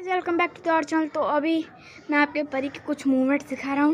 Welcome back to our channel. तो अभी मैं आपके परी के कुछ मूवमेंट दिखा रहा हूँ।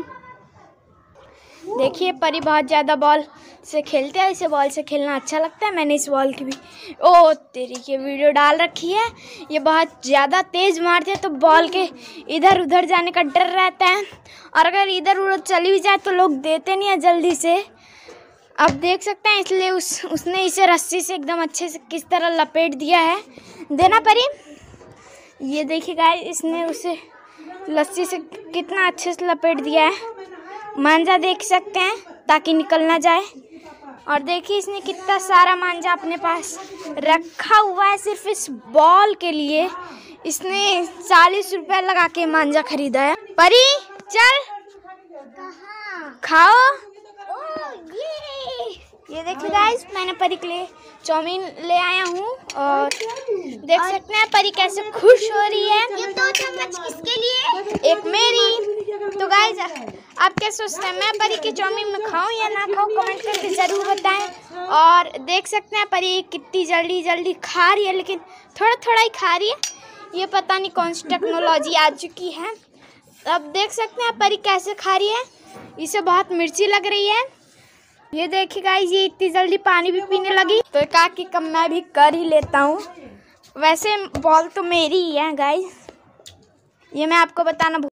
देखिए परी बहुत ज़्यादा बॉल से खेलते हैं, इसे बॉल से खेलना अच्छा लगता है। मैंने इस बॉल की भी तेरी की वीडियो डाल रखी है। ये बहुत ज़्यादा तेज़ मारते हैं तो बॉल के इधर उधर जाने का डर रहता है, और अगर इधर उधर चली भी जाए तो लोग देते नहीं है जल्दी से। अब देख सकते हैं, इसलिए उसने इसे रस्सी से एकदम अच्छे से किस तरह लपेट दिया है। देना परी, ये देखिए गाइस, इसने उसे लस्सी से कितना अच्छे से लपेट दिया है। मांझा देख सकते हैं ताकि निकल ना जाए। और देखिए इसने कितना सारा मांझा अपने पास रखा हुआ है सिर्फ इस बॉल के लिए। इसने 40 रुपये लगा के मांझा खरीदा है। परी चल खाओ। ये देखिए गाइस, मैंने परी के लिए चाउमीन ले आया हूँ और देख सकते हैं परी कैसे खुश हो रही है। ये 2 चम्मच किसके लिए? एक मेरी। तो गाइस आप क्या सोचते हैं, मैं परी की चाउमीन में खाऊं या ना खाऊं, कमेंट करके ज़रूर बताएं। और देख सकते हैं परी कितनी जल्दी जल्दी खा रही है, लेकिन थोड़ा थोड़ा ही खा रही है। ये पता नहीं कौन सी टेक्नोलॉजी आ चुकी है। अब देख सकते हैं परी कैसे खा रही है, इसे बहुत मिर्ची लग रही है। ये देखिए गाइस, ये इतनी जल्दी पानी भी पीने लगी, तो कहा कि कम मैं भी कर ही लेता हूँ। वैसे बॉल तो मेरी ही है गाइस, ये मैं आपको बताना